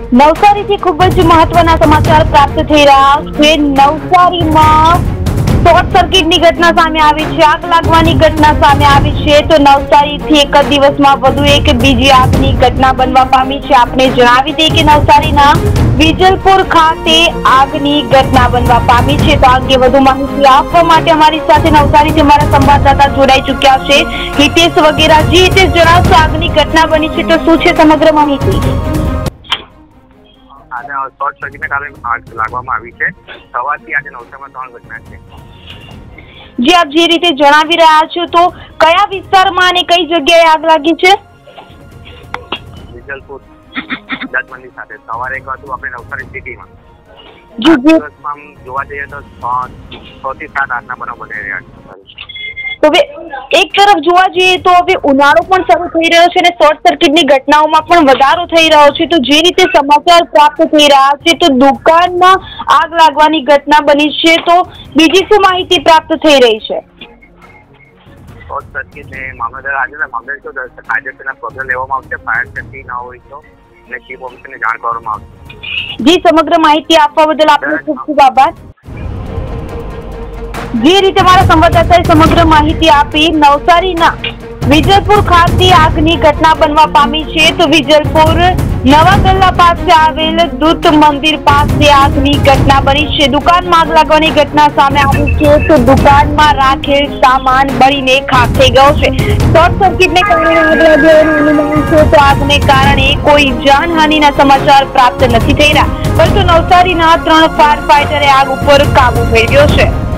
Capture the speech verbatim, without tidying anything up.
नवसारी थी खूब ज महत्वना समाचार प्राप्त थई रह्या छे। नवसारीमां शॉर्ट सर्किट की घटना सामे आवी छे, आग लागवानी घटना सामे आवी छे। तो नवसारी थी एक दिवसमां वधु एक बीजी આગની ઘટના બનવા પામી છે। આપણે જણાવી દઈએ કે નવસારીના વિજલપુર ખાતે આગની ઘટના બનવા પામી છે। તો આ અંગે વધુ માહિતી આપવા માટે અમારી સાથે નવસારીથી અમારા સંવાદદાતા જોડાઈ ચૂક્યા છે હિતેશ વગેરા। જી હિતેશ, જણાવશો આગની ઘટના બની છે તો શું છે સમગ્ર માહિતી? આજે શોર્ટ સર્કિટને કારણે આગ લાગવામાં આવી છે। સવારથી આજે નવસારીમાં ત્રણ ઘટના છે। જી, આપ જે રીતે જણાવી રહ્યા છો તો કયા વિસ્તારમાં અને કઈ જગ્યાએ આગ લાગી છે? વિજલપુર દત્ત મંદિર સાથે સવારે એક હતું આપણે નવસારી સિટીમાં। જી જી, દિવસમાં જોવા જઈએ તો છ થી સાત આગના બનાવ બની રહ્યા છે। તો હવે એક તરફ જોવા જઈએ તો હવે ઉનાળો પણ શરૂ થઈ રહ્યો છે અને શોર્ટ સર્કિટની ઘટનાઓમાં પણ વધારો થઈ રહ્યો છે। તો જે રીતે સમાચાર પ્રાપ્ત થઈ રહ્યા છે તો દુકાનમાં આગ લાગવાની ઘટના બની છે, તો બીજી શું માહિતી પ્રાપ્ત થઈ રહી છે? શોર્ટ સર્કિટને મામલતદાર આજે મામલતદાર તો કાયદેસરના પગલાં લેવામાં આવશે। ફાયર સેફટી ન હોય તો અને ચીફ ઓફિસરને જાણ કરવામાં આવશે। જી, સમગ્ર માહિતી આપવા બદલ આપનો ખૂબ ખૂબ આભાર। જે રીતે મારા સંવાદદાતાએ સમગ્ર માહિતી આપી, નવસારીના વિજલપુર ખાતે આગની ઘટના બનવા પામી છે। તો વિજલપુર નવા ગલ્લા પાસે આવેલ દૂત મંદિર પાસે આગની ઘટના બની છે। દુકાનમાં આગ લાગવાની ઘટના સામે આવી છે। તો દુકાનમાં રાખેલ સામાન બળીને ખાખ થઈ ગયો છે। શોર્ટ સર્કિટને કારણે આગ લાગવાનું અનુમાન છે। તો આગને કારણે કોઈ જાનહાનિના સમાચાર પ્રાપ્ત નથી થઈ રહ્યા, પરંતુ નવસારીના ત્રણ ફાયર ફાઈટરે આગ ઉપર કાબુ મેળવ્યો છે।